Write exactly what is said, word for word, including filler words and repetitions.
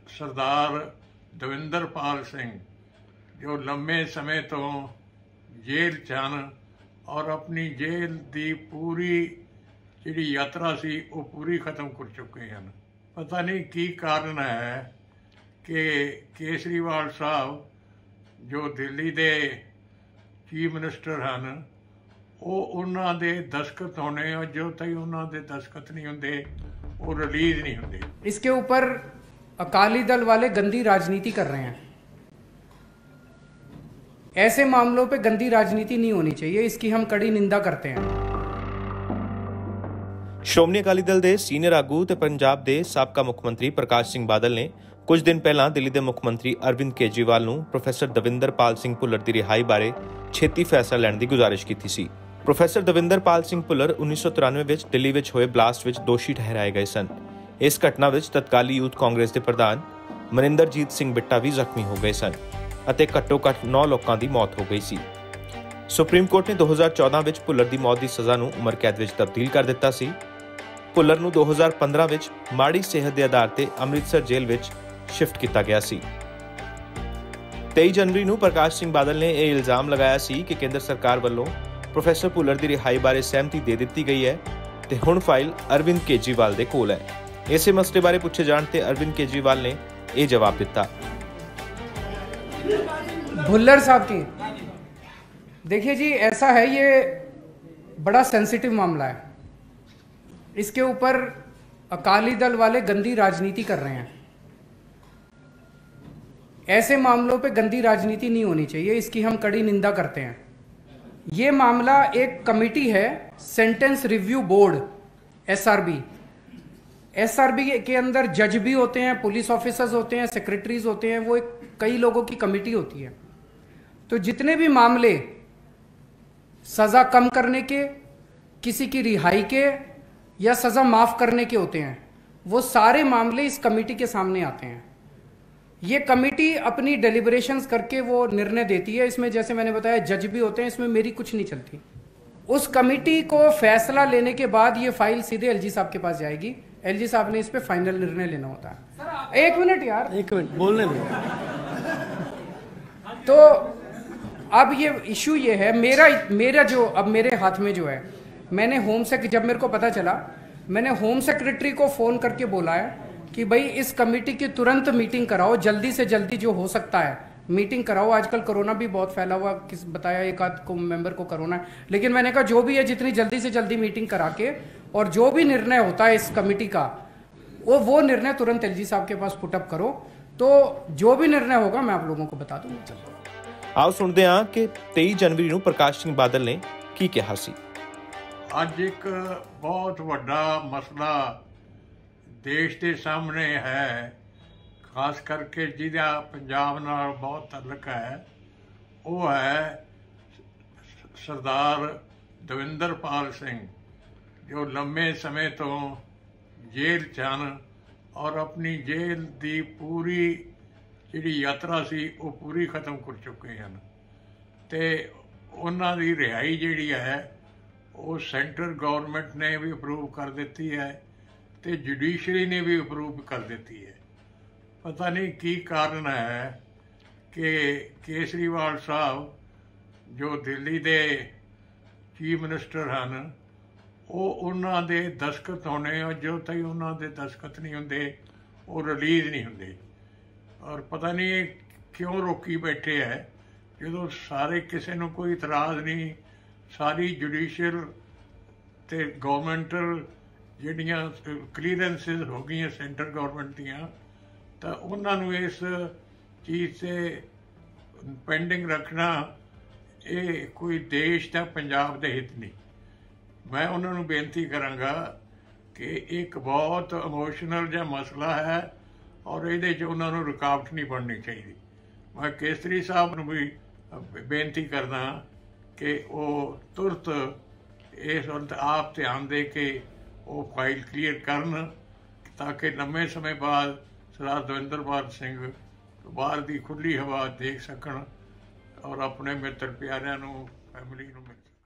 सरदार दविंदरपाल सिंह जो लंबे समय तो जेल च हन और अपनी जेल की पूरी जिहड़ी यात्रा सी वो पूरी खत्म कर चुके हैं। पता नहीं की कारण है कि केजरीवाल साहब जो दिल्ली के चीफ मिनिस्टर हैं वो उन्हां दे दस्खत होने और जो तई उन्हां दे दस्खत नहीं होंदे वो रिलीज नहीं होंदे। इसके ऊपर अकाली दल वाले गंदी राजनीति कर रहे हैं। ऐसे मामलों पे गंदी राजनीति नहीं होनी चाहिए, इसकी हम कड़ी निंदा करते हैं। ਸ਼੍ਰੋਮਣੀ ਅਕਾਲੀ ਦਲ ਦੇ ਸੀਨੀਅਰ ਆਗੂ ਤੇ ਪੰਜਾਬ ਦੇ ਸਾਬਕਾ ਮੁੱਖ ਮੰਤਰੀ ਪ੍ਰਕਾਸ਼ ਸਿੰਘ ਬਾਦਲ ਨੇ ਕੁਝ ਦਿਨ ਪਹਿਲਾਂ ਦਿੱਲੀ ਦੇ ਮੁੱਖ ਮੰਤਰੀ ਅਰਵਿੰਦ ਕੇਜਰੀਵਾਲ ਨੂੰ ਪ੍ਰੋਫੈਸਰ ਦਵਿੰਦਰਪਾਲ ਸਿੰਘ ਭੁੱਲਰ ਦੀ ਰਿਹਾਈ ਬਾਰੇ ਛੇਤੀ ਫੈਸਲਾ ਲੈਣ ਦੀ ਗੁਜ਼ਾਰਿਸ਼ ਕੀਤੀ ਸੀ। ਪ੍ਰੋਫੈਸਰ ਦਵਿੰਦਰਪਾਲ ਸਿੰਘ ਭੁੱਲਰ ਉੱਨੀ ਸੌ ਤਰਾਨਵੇਂ ਵਿੱਚ ਦਿੱਲੀ ਵਿੱਚ ਹੋਏ ਬਲਾਸਟ ਵਿੱਚ ਦੋਸ਼ੀ ਠਹਿਰਾਏ ਗਏ ਸਨ। ਇਸ ਘਟਨਾ ਵਿੱਚ ਤਤਕਾਲੀ ਯੂਥ ਕਾਂਗਰਸ ਦੇ ਪ੍ਰਧਾਨ ਮਨਿੰਦਰਜੀਤ ਸਿੰਘ ਬਿੱਟਾ ਵੀ ਜ਼ਖਮੀ ਹੋ ਗਏ ਸਨ ਅਤੇ ਘੱਟੋ ਘੱਟ ਨੌ ਲੋਕਾਂ ਦੀ ਮੌਤ ਹੋ ਗਈ ਸੀ। ਸੁਪਰੀਮ ਕੋਰਟ ਨੇ ਦੋ ਹਜ਼ਾਰ ਚੌਦਾਂ ਵਿੱਚ ਭੁੱਲਰ ਦੀ ਮੌਤ ਦੀ ਸਜ਼ਾ ਨੂੰ ਉਮਰ ਕੈਦ ਵਿੱਚ ਤਬਦੀਲ ਕਰ ਦਿੱਤਾ ਸੀ। ਭੁੱਲਰ ਨੂੰ ਦੋ ਹਜ਼ਾਰ ਪੰਦਰਾਂ ਵਿੱਚ ਮਾੜੀ ਸਿਹਤ ਦੇ ਆਧਾਰ ਤੇ ਅੰਮ੍ਰਿਤਸਰ ਜੇਲ੍ਹ ਵਿੱਚ ਸ਼ਿਫਟ ਕੀਤਾ ਗਿਆ ਸੀ। ਤੇਈ ਜਨਵਰੀ ਨੂੰ ਪ੍ਰਕਾਸ਼ ਸਿੰਘ ਬਾਦਲ ਨੇ ਇਹ ਇਲਜ਼ਾਮ ਲਗਾਇਆ ਸੀ ਕਿ ਕੇਂਦਰ ਸਰਕਾਰ ਵੱਲੋਂ ਪ੍ਰੋਫੈਸਰ ਭੁੱਲਰ ਦੀ ਰਿਹਾਈ ਬਾਰੇ ਸਹਿਮਤੀ ਦੇ ਦਿੱਤੀ ਗਈ ਹੈ ਤੇ ਹੁਣ ਫਾਈਲ ਅਰਵਿੰਦ ਕੇਜਰੀਵਾਲ ਦੇ ਕੋਲ ਹੈ। ਇਸੇ ਮਸਲੇ ਬਾਰੇ ਪੁੱਛੇ ਜਾਣ ਤੇ ਅਰਵਿੰਦ ਕੇਜਰੀਵਾਲ ਨੇ ਇਹ ਜਵਾਬ ਦਿੱਤਾ। भुल्लर साहब की देखिए जी, ऐसा है ये बड़ा सेंसिटिव मामला है। इसके ऊपर अकाली दल वाले गंदी राजनीति कर रहे हैं। ऐसे मामलों पे गंदी राजनीति नहीं होनी चाहिए, इसकी हम कड़ी निंदा करते हैं। ये मामला एक कमेटी है, sentence review board SRB. SRB के अंदर जज भी होते हैं, पुलिस ऑफिसर्स होते हैं, सेक्रेटरीज होते हैं, वो एक कई लोगों की कमेटी होती है। तो जितने भी मामले सज़ा कम करने के, किसी की रिहाई के या सज़ा माफ़ करने के होते हैं, वो सारे मामले इस कमेटी के सामने आते हैं। ये कमेटी अपनी डेलिब्रेशंस करके वो निर्णय देती है। इसमें जैसे मैंने बताया जज भी होते हैं, इसमें मेरी कुछ नहीं चलती। उस कमेटी को फैसला लेने के बाद ये फाइल सीधे एलजी साहब के पास जाएगी। एलजी साहब ने इस पे फाइनल निर्णय लेना होता है। एक मिनट यार, एक मिनट बोलने दो। तो अब ये इशू ये है, मेरा मेरा जो अब मेरे हाथ में जो है, मैंने होम सेक जब मेरे को पता चला, मैंने होम सेक्रेटरी को फ़ोन करके बोला है कि भाई इस कमेटी की तुरंत मीटिंग कराओ, जल्दी से जल्दी जो हो सकता है मीटिंग कराओ। आजकल कोरोना भी बहुत फैला हुआ, किस बताया एक आध को मेंबर को कोरोना है, लेकिन मैंने कहा जो भी है जितनी जल्दी से जल्दी मीटिंग करा के और जो भी निर्णय होता है इस कमेटी का वो वो निर्णय तुरंत एलजी साहब के पास पुटअप करो। तो जो भी निर्णय होगा मैं आप लोगों को बता दूंगा। ਆਓ ਸੁਣਦੇ ਹਾਂ ਕਿ ਤੇਈ ਜਨਵਰੀ ਨੂੰ ਪ੍ਰਕਾਸ਼ ਸਿੰਘ ਬਾਦਲ ਨੇ ਕੀ ਕਿਹਾ ਸੀ। ਅੱਜ ਇੱਕ ਬਹੁਤ ਵੱਡਾ ਮਸਲਾ ਦੇਸ਼ ਦੇ ਸਾਹਮਣੇ ਹੈ, ਖਾਸ ਕਰਕੇ ਜਿਹਦਾ ਪੰਜਾਬ ਨਾਲ ਬਹੁਤ ਤਾਲੁਕ ਹੈ, ਉਹ ਹੈ ਸਰਦਾਰ ਦਵਿੰਦਰਪਾਲ ਸਿੰਘ ਜੋ ਲੰਬੇ ਸਮੇਂ ਤੋਂ ਜੇਲ੍ਹ 'ਚ ਹਨ ਔਰ ਆਪਣੀ ਜੇਲ੍ਹ ਦੀ ਪੂਰੀ ਜਿਹੜੀ ਯਾਤਰਾ ਸੀ ਉਹ ਪੂਰੀ ਖਤਮ ਕਰ ਚੁੱਕੇ ਹਨ ਤੇ ਉਹਨਾਂ ਦੀ ਰਿਹਾਈ ਜਿਹੜੀ ਹੈ ਉਹ ਸੈਂਟਰ ਗਵਰਨਮੈਂਟ ਨੇ ਵੀ ਅਪਰੂਵ ਕਰ ਦਿੱਤੀ ਹੈ ਤੇ ਜੁਡੀਸ਼ਰੀ ਨੇ ਵੀ ਅਪਰੂਵ ਕਰ ਦਿੱਤੀ ਹੈ। ਪਤਾ ਨਹੀਂ ਕੀ ਕਾਰਨ ਹੈ ਕਿ ਕੇਜਰੀਵਾਲ ਸਾਹਿਬ ਜੋ ਦਿੱਲੀ ਦੇ ਚੀਫ ਮਿਨਿਸਟਰ ਹਨ ਉਹ ਉਹਨਾਂ ਦੇ ਦਸਖਤ ਹੋਣੇ ਔਰ ਜੋ ਤਾਈ ਉਹਨਾਂ ਦੇ ਦਸਖਤ ਨਹੀਂ ਹੁੰਦੇ ਉਹ ਰਿਲੀਜ਼ ਨਹੀਂ ਹੁੰਦੇ। और पता नहीं क्यों रोकी बैठे है, जो सारे किसी को कोई इतराज़ नहीं, सारी जुडिशियल ते गवर्नमेंटल जिहड़ियां क्लीयरेंसिस हो गई सेंटर गवर्नमेंट दियां, तो उन्होंने इस चीज़ से पेंडिंग रखना ये कोई देश का पंजाब के हित नहीं। मैं उन्होंने बेनती करांगा कि एक बहुत इमोशनल जिहा मसला है और ये उन्होंने रुकावट नहीं बननी चाहिए। मैं केसरी साहब को भी बेनती करना कि वो तुरंत इस वक्त आप ध्यान दे के वो फाइल क्लीयर करन ताकि लंबे समय बाद सरदार दविंदरपाल सिंह बाहर की खुली हवा देख सकन और अपने मित्र प्यारिਆਂ ਨੂੰ फैमिली ਨੂੰ मिल